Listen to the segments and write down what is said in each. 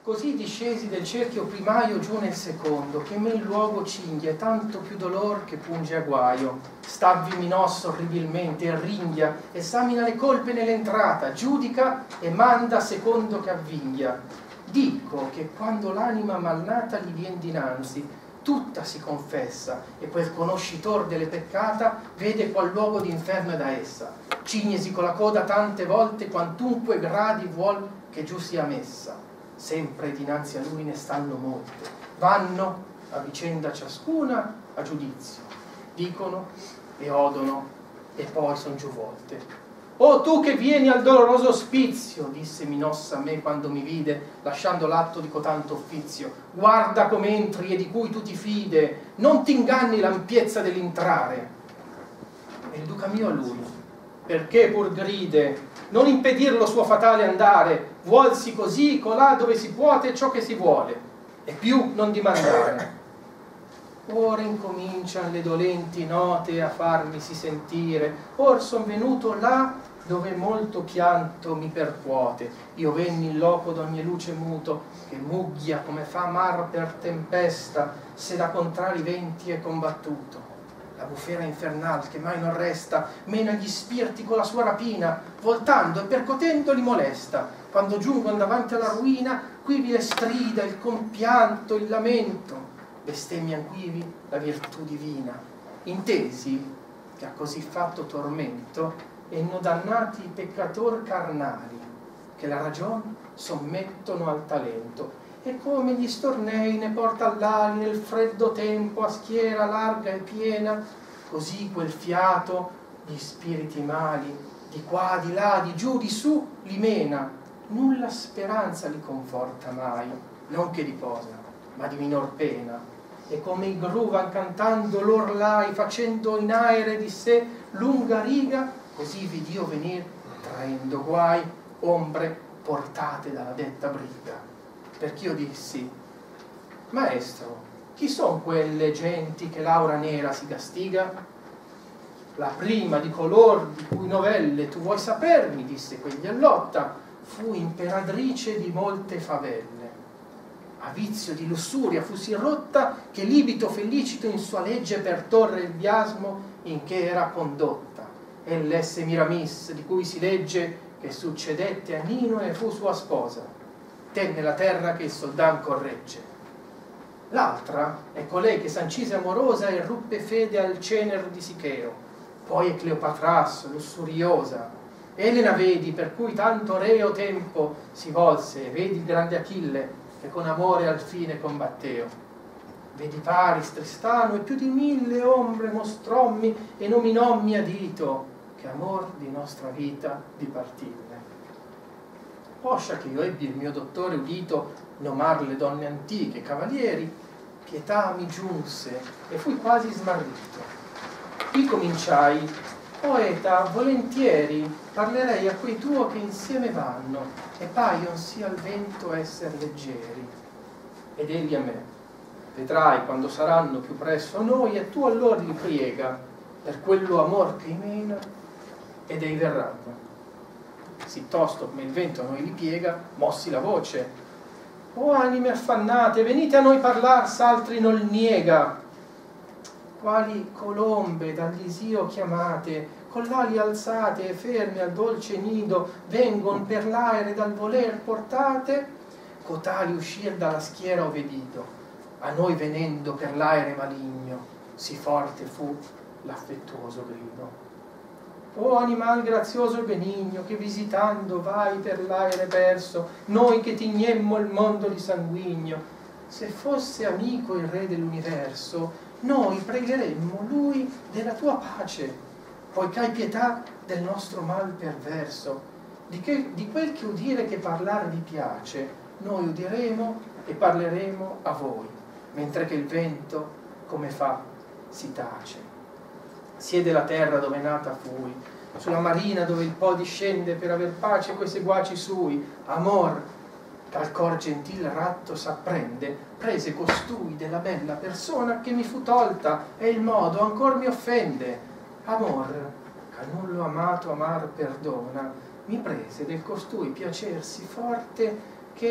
Così discesi del cerchio primario giù nel secondo, che me il luogo cinghia, tanto più dolor che punge a guaio. Stavvimi nosso orribilmente, e ringhia, esamina le colpe nell'entrata, giudica e manda secondo che avvinghia. Dico che quando l'anima malnata gli vien dinanzi, tutta si confessa, e quel conoscitor delle peccata vede qual luogo d'inferno è da essa. Cignesi con la coda tante volte, quantunque gradi vuol che giù sia messa. Sempre dinanzi a lui ne stanno molte, vanno a vicenda ciascuna a giudizio, dicono e odono e poi son giù volte. «Oh, tu che vieni al doloroso ospizio», disse Minossa a me quando mi vide, lasciando l'atto di cotanto offizio, «guarda come entri e di cui tu ti fide, non t'inganni l'ampiezza dell'intrare». E il duca mio a lui: «Perché pur gride? Non impedir lo suo fatale andare, vuolsi così colà dove si puote ciò che si vuole, e più non dimandare». Ora incomincian le dolenti note a farmisi sentire, or son venuto là dove molto pianto mi percuote. Io venni in loco d'ogni luce muto, che mugghia come fa mar per tempesta, se da contrari venti è combattuto. La bufera infernal che mai non resta, mena gli spiriti con la sua rapina, voltando e percotendo li molesta. Quando giungon davanti alla ruina, quivi le strida, il compianto, il lamento, bestemmian quivi la virtù divina. Intesi che a così fatto tormento enno dannati i peccator carnali, che la ragion sommettono al talento, e come gli stornei ne porta all'ali nel freddo tempo a schiera larga e piena, così quel fiato gli spiriti mali di qua, di là, di giù, di su li mena. Nulla speranza li conforta mai, non che riposa, ma di minor pena. E come i gruvan cantando lor lai, facendo in aere di sé lunga riga, così vidio venir traendo guai, ombre portate dalla detta briga. Perch'io dissi: «Maestro, chi son quelle genti che l'aura nera si castiga?» «La prima di color di cui novelle tu vuoi sapermi», disse quegli allotta, «fu imperadrice di molte favelle. A vizio di lussuria fu sì rotta, che libito felicito in sua legge per torre il biasmo in che era condotta. Ell'esse Miramis, di cui si legge che succedette a Nino e fu sua sposa, tenne la terra che il soldan corregge. L'altra è colei che s'ancise amorosa e ruppe fede al cener di Sicheo. Poi è Cleopatras, lussuriosa. Elena vedi, per cui tanto reo tempo si volse, e vedi il grande Achille, che con amore al fine combatteo. Vedi Paris, Tristano, e più di 1000 ombre mostrommi e nominommi a dito, che amor di nostra vita dipartille. Poscia che io ebbi il mio dottore udito nomar le donne antiche, cavalieri, pietà mi giunse e fui quasi smarrito. Qui cominciai: «Poeta, volentieri parlerei a quei tuo che insieme vanno, e paion sì al vento esser leggeri». Ed egli a me: «Vedrai quando saranno più presso a noi, e tu allor li priega, per quello amor che imena, ed ei verranno». Sì tosto come il vento a noi li piega, mossi la voce: «O anime affannate, venite a noi parlar, s'altri non niega. Quali colombe dall'Isio chiamate, con l'ali alzate e ferme al dolce nido, vengon per l'aere dal voler portate, cotali uscir dalla schiera ovedito, a noi venendo per l'aere maligno, sì forte fu l'affettuoso grido. O animal grazioso e benigno, che visitando vai per l'aere perso, noi che tignemmo il mondo di sanguigno, se fosse amico il re dell'universo, noi pregheremmo lui della tua pace, poiché hai pietà del nostro mal perverso. Di quel che udire che parlar vi piace, noi udiremo e parleremo a voi, mentre che il vento, come fa, si tace. Siede la terra dove nata fui, sulla marina dove il Po discende per aver pace coi seguaci sui. Amor, ch'al cor gentil ratto s'apprende, prese costui della bella persona che mi fu tolta, e il modo ancor mi offende. Amor, ch'al nullo amato amar perdona, mi prese del costui piacer sì forte, che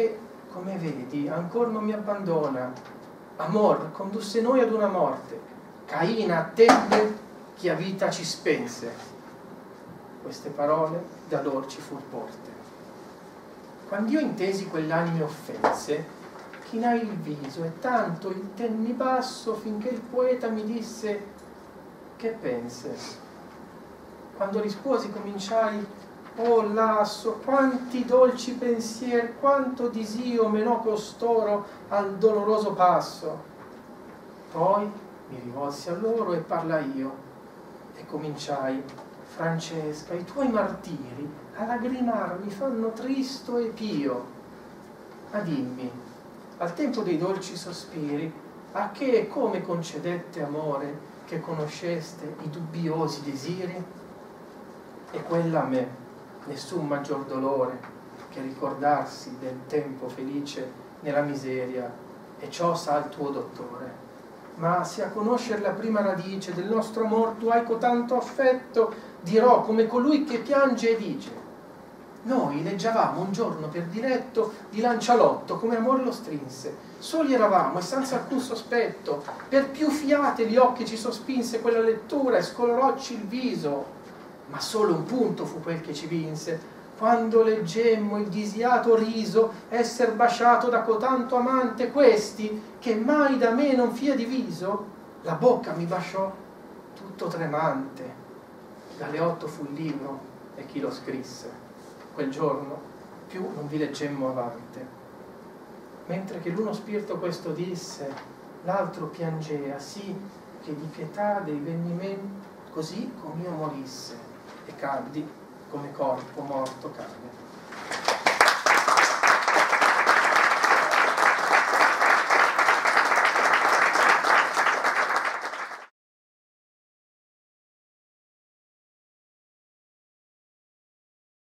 come vedi, ancora non mi abbandona. Amor condusse noi ad una morte, Caina attende chi a vita ci spense. Queste parole da lor ci fur porte. Quando io intesi quell'anime offense, chinai il viso e tanto il tenni basso finché il poeta mi disse: che pense? Quando risposi cominciai: oh lasso, quanti dolci pensier, quanto disio menò costoro al doloroso passo. Poi mi rivolsi a loro e parlai io e cominciai: Francesca, i tuoi martiri a lagrimar mi fanno tristo e pio. Ma dimmi, al tempo dei dolci sospiri, a che e come concedette amore che conosceste i dubbiosi desiri? E quella a me nessun maggior dolore che ricordarsi del tempo felice nella miseria, e ciò sa il tuo dottore. Ma se a conoscer la prima radice del nostro amor tu hai cotanto affetto, dirò come colui che piange e dice: noi leggiavamo un giorno per diletto di Lancialotto come amor lo strinse, soli eravamo e senza alcun sospetto, per più fiate gli occhi ci sospinse quella lettura e scolorocci il viso, ma solo un punto fu quel che ci vinse, quando leggemmo il disiato riso esser basciato da cotanto amante. Questi, che mai da me non fia diviso, la bocca mi basciò tutto tremante. Galeotto fu il libro e chi lo scrisse. Quel giorno più non vi leggemmo avante. Mentre che l'uno spirito questo disse, l'altro piangea, sì che di pietà dei venni men così come io morisse, e caddi come corpo morto cade.